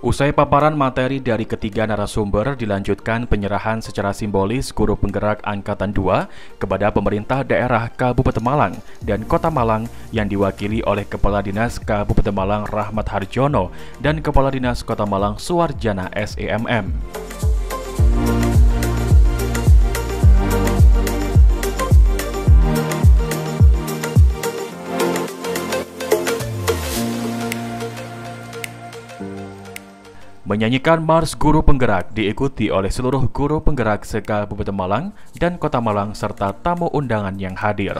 Usai paparan materi dari ketiga narasumber, dilanjutkan penyerahan secara simbolis Guru Penggerak Angkatan 2 kepada pemerintah daerah Kabupaten Malang dan Kota Malang yang diwakili oleh Kepala Dinas Kabupaten Malang Rahmat Harjono dan Kepala Dinas Kota Malang Suwarjana SEMM. Menyanyikan Mars Guru Penggerak diikuti oleh seluruh guru penggerak se-Kabupaten Malang dan Kota Malang serta tamu undangan yang hadir.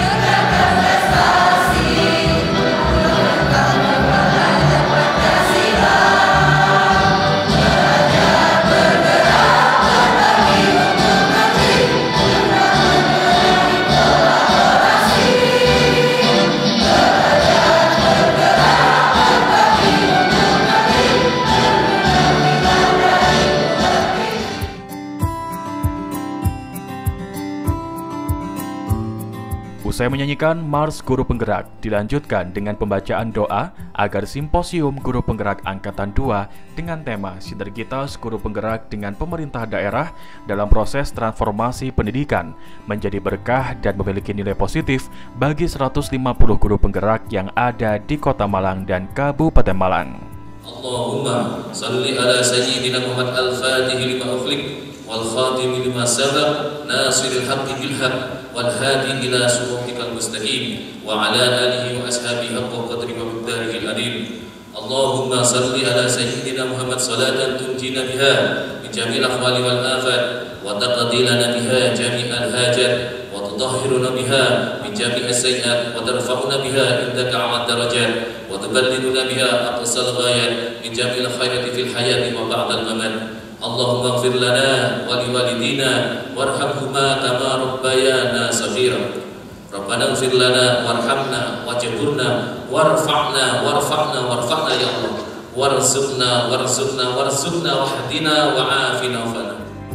Usai menyanyikan Mars Guru Penggerak, dilanjutkan dengan pembacaan doa agar Simposium Guru Penggerak Angkatan 2 dengan tema Sinergitas Guru Penggerak dengan Pemerintah Daerah dalam proses transformasi pendidikan menjadi berkah dan memiliki nilai positif bagi 150 guru penggerak yang ada di Kota Malang dan Kabupaten Malang. Allahumma salli ala sayyidina Muhammad al-Fatih lima ukhlik wal khatim lima sabaq nasiril haqqi bil haqq wal hadi ila siratikal mustaqim wa ala alihi wa ashabihi haqqa qadri wa miqdarihi al-alim. Allahumma salli ala sayyidina Muhammad salatan tunjina biha min jami'il ahwali wal afat wa taqdi lana biha jami'al hajat wa tudahhiruna biha min jami'is sayyi'at wa tarfa'una biha indaka 'ala darajat wa tuballighuna biha aqsal ghayat min jami'il khairati fil hayati wa ba'dal mamat. Allahumma ighfir lana wa liwalidina warhamhuma kama rabbayana saghira. Rabbana ighfir lana warhamna wajburna warfa'na ya Allah. Warzuqna wahdina wa'afina wa'afina.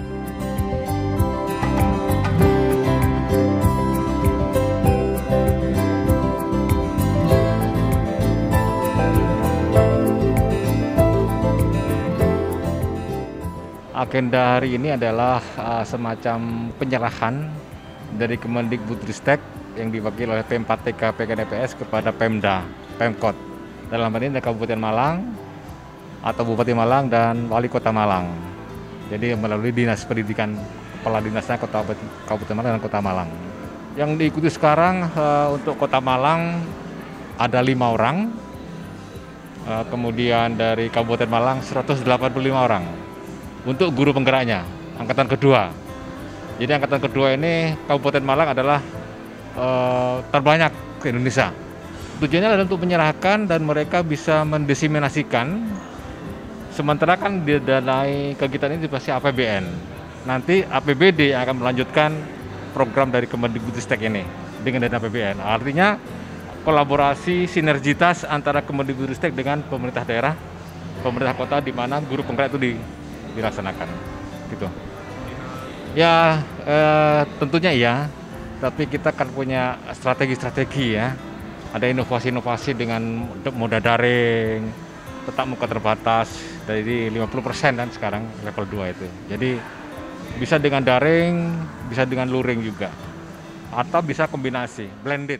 Agenda hari ini adalah semacam penyerahan dari Kemendikbudristek yang diwakili oleh P4TK PKDPS kepada Pemda, Pemkot. Dalam hal ini ada Kabupaten Malang atau Bupati Malang dan Wali Kota Malang. Jadi melalui Dinas Pendidikan, Kepala Dinasnya Kabupaten Malang dan Kota Malang. Yang diikuti sekarang untuk Kota Malang ada 5 orang, kemudian dari Kabupaten Malang 185 orang. Untuk guru penggeraknya, angkatan kedua. Jadi angkatan kedua ini Kabupaten Malang adalah terbanyak ke Indonesia. Tujuannya adalah untuk menyerahkan dan mereka bisa mendesiminasikan. Sementara kan didanai kegiatan ini pasti APBN. Nanti APBD yang akan melanjutkan program dari Kemendikbudristek ini dengan dana APBN. Artinya kolaborasi sinergitas antara Kemendikbudristek dengan pemerintah daerah, pemerintah kota di mana guru penggerak itu dilaksanakan gitu ya. Tentunya iya, tapi kita kan punya strategi-strategi ya. Ada inovasi-inovasi dengan moda daring, tetap muka terbatas dari 50% dan sekarang level 2 itu. Jadi bisa dengan daring, bisa dengan luring juga, atau bisa kombinasi blended.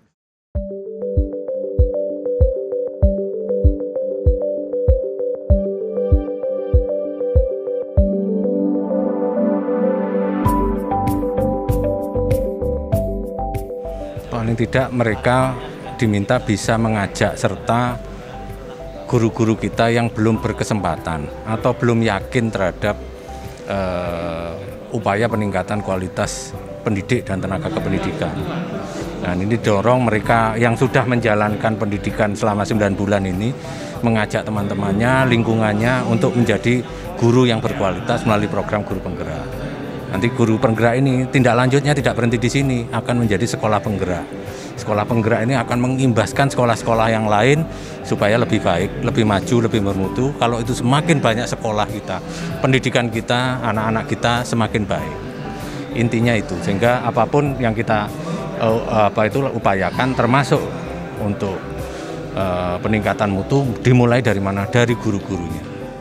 Paling tidak mereka diminta bisa mengajak serta guru-guru kita yang belum berkesempatan atau belum yakin terhadap upaya peningkatan kualitas pendidik dan tenaga kependidikan. Dan ini dorong mereka yang sudah menjalankan pendidikan selama 9 bulan ini mengajak teman-temannya, lingkungannya untuk menjadi guru yang berkualitas melalui program guru penggerak. Nanti guru penggerak ini tindak lanjutnya tidak berhenti di sini, akan menjadi sekolah penggerak. Sekolah penggerak ini akan mengimbaskan sekolah-sekolah yang lain supaya lebih baik, lebih maju, lebih bermutu. Kalau itu semakin banyak sekolah kita, pendidikan kita, anak-anak kita semakin baik. Intinya itu, sehingga apapun yang kita upayakan, termasuk untuk peningkatan mutu, dimulai dari mana? Dari guru-gurunya.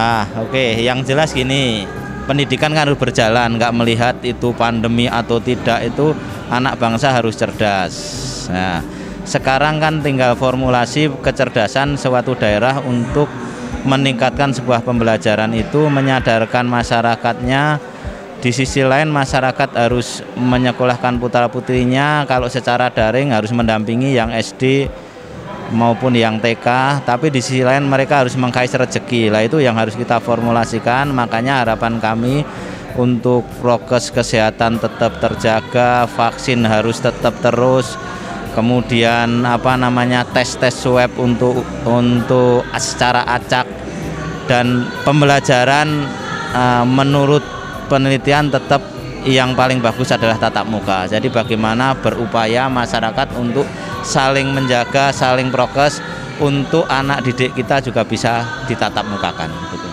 Oke, yang jelas gini, pendidikan kan harus berjalan, nggak melihat itu pandemi atau tidak, itu anak bangsa harus cerdas. Nah, sekarang kan tinggal formulasi kecerdasan suatu daerah untuk meningkatkan sebuah pembelajaran itu, menyadarkan masyarakatnya. Di sisi lain masyarakat harus menyekolahkan putra-putrinya, kalau secara daring harus mendampingi yang SD maupun yang TK, tapi di sisi lain mereka harus mengkais rezeki. Lah itu yang harus kita formulasikan, makanya harapan kami untuk prokes kesehatan tetap terjaga, vaksin harus tetap terus, kemudian tes swab untuk secara acak, dan pembelajaran menurut penelitian tetap yang paling bagus adalah tatap muka. Jadi bagaimana berupaya masyarakat untuk saling menjaga, saling prokes untuk anak didik kita juga bisa ditatap mukakan. Gitu.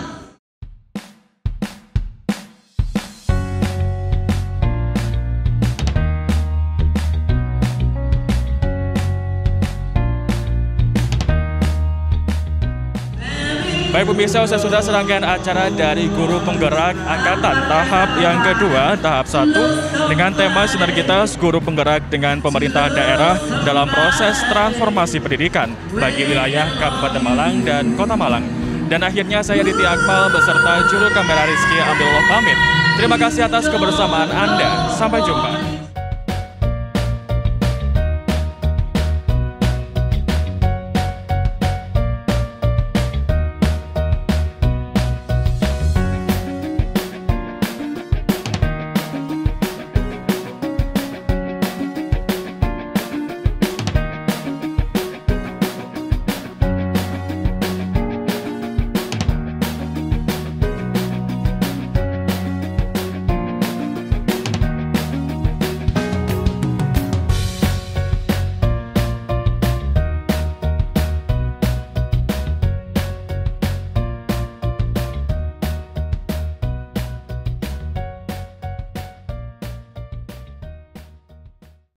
Baik pemirsa, usai sudah serangkaian acara dari Guru Penggerak Angkatan tahap yang kedua, tahap 1 dengan tema sinergitas guru penggerak dengan pemerintah daerah dalam proses transformasi pendidikan bagi wilayah Kabupaten Malang dan Kota Malang. Dan akhirnya saya Riti Akmal beserta juru kamera Rizky Abdullah pamit. Terima kasih atas kebersamaan Anda. Sampai jumpa.